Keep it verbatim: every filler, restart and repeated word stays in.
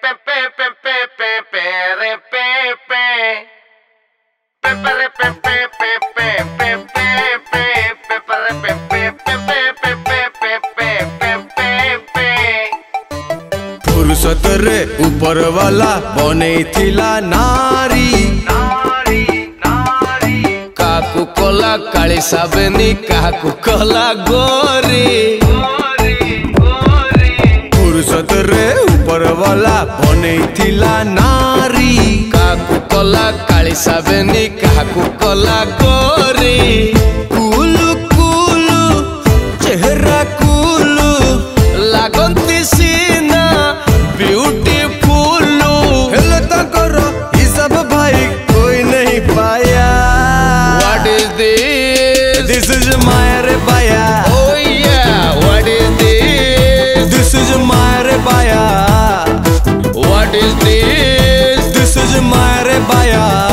फुर्सत रे ऊपर वाला बने थिला नारी काकू कोला काली साबनी काकू कोला गोरी फुर्सत रे ऊपर वाला बने थिला नारी काकू कोला काली साबनी काकू कोला गोरी कुलु कुलु चेहरा कुलु लागंती सीना ब्यूटीफुल हेलो तो करो ये सब भाई कोई नहीं पाया What is this? This is my रे बाया Oh yeah What is this? This is my रे बाया What is this? This is my रे बाया